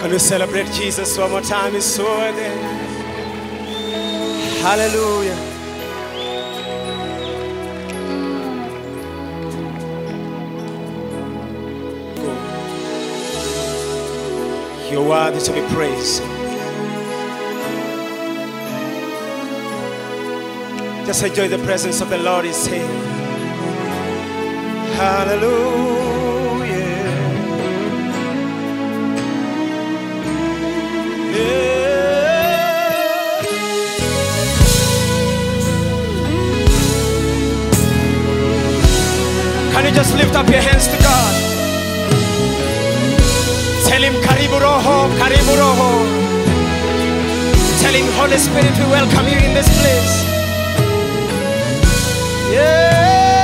Can we celebrate Jesus one more time? He's so worthy. Hallelujah. Go. You're worthy to be praised. Just enjoy the presence of the Lord is here. Hallelujah. Can you just lift up your hands to God? Tell him, Karibu Roho, Karibu Roho. Tell him, Holy Spirit, we welcome you in this place. Yeah.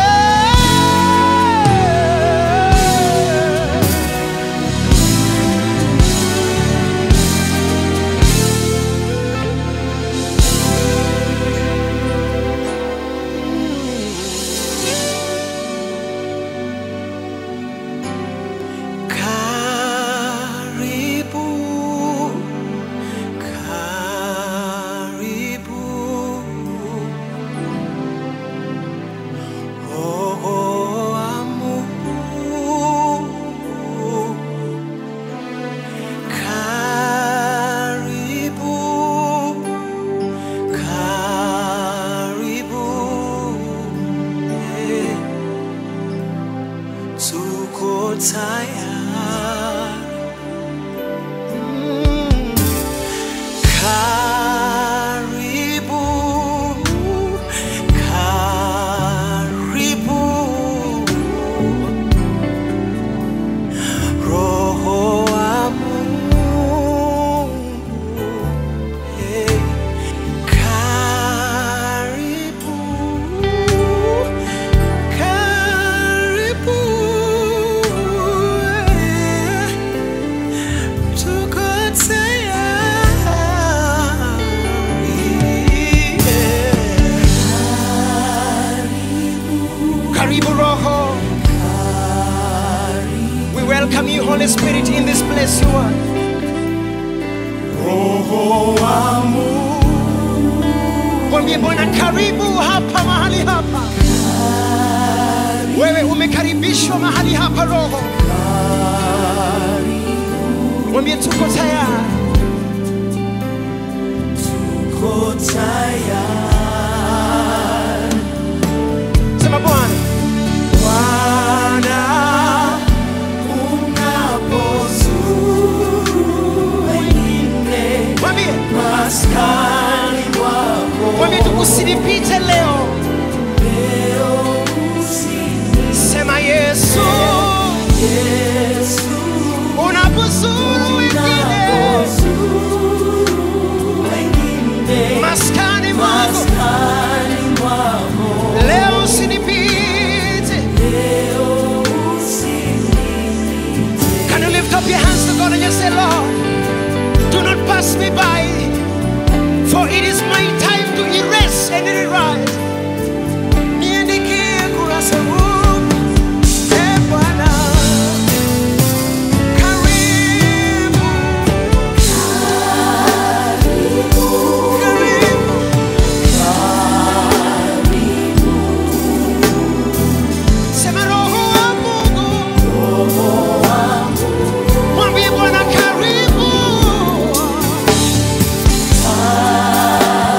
Tuko tayari. Karibu, karibu, Roho wa Mungu. Karibu, karibu. Karibu Roho. We welcome you, Holy Spirit, in this place you are. Roho wa Mungu. Mwambie Bwana karibu hapa mahali hapa. Wewe umekaribishwa mahali hapa Roho. Mwambie tuko tayari. Tuko tayari. Sema Bwana. Bwana unapozuru wengine. Mwambie maskani mwako. Mwambie tu usinipite leo. Leo usinipite. Sema Yesu. Yesu unapozuru wengine. Maskani mwako. Leo usinipite. Can you lift up your hands to God and just say, Lord, do not pass me by, for it is my time to erase and rewrite. Niandikie kurasa huu. Bwana karibu. Sema Roho wa Mungu. Mwambie Bwana karibu.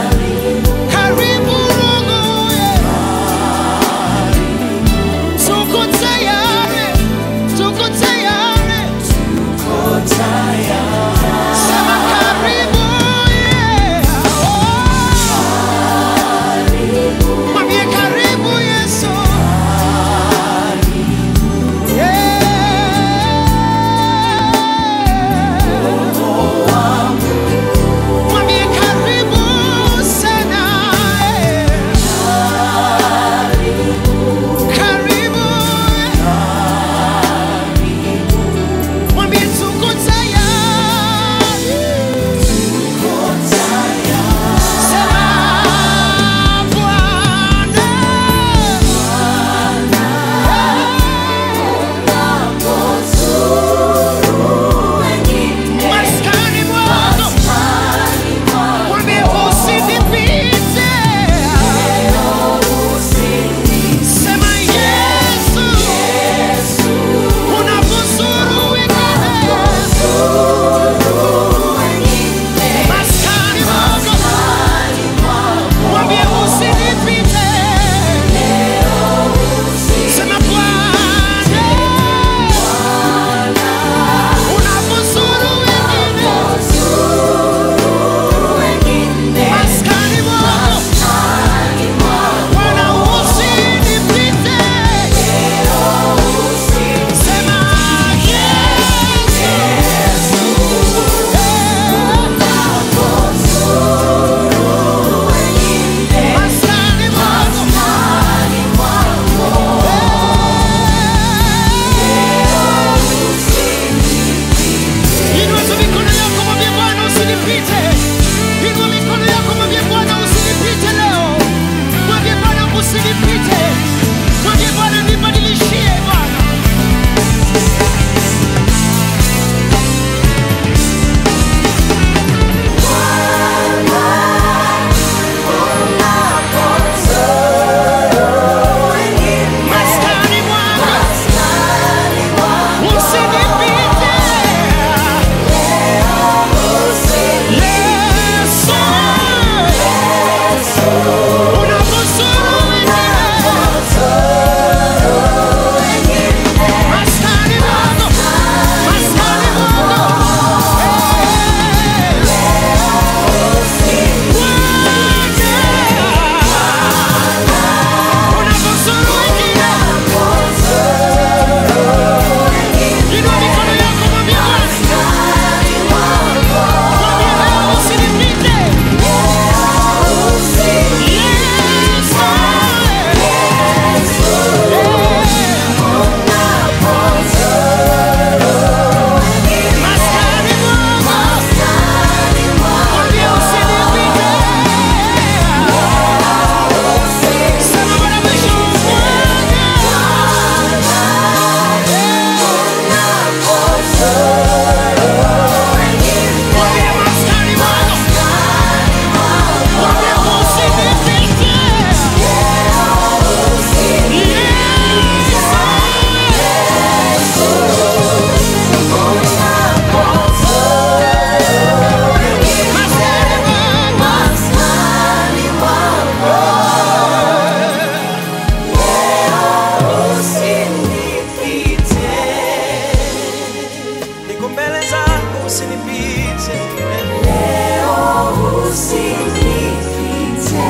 usinipite.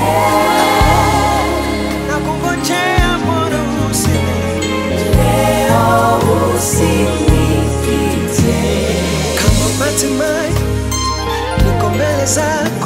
Nakungojea Bwana usinipite. Leo usinipite. Kama Batimai niko mbele zako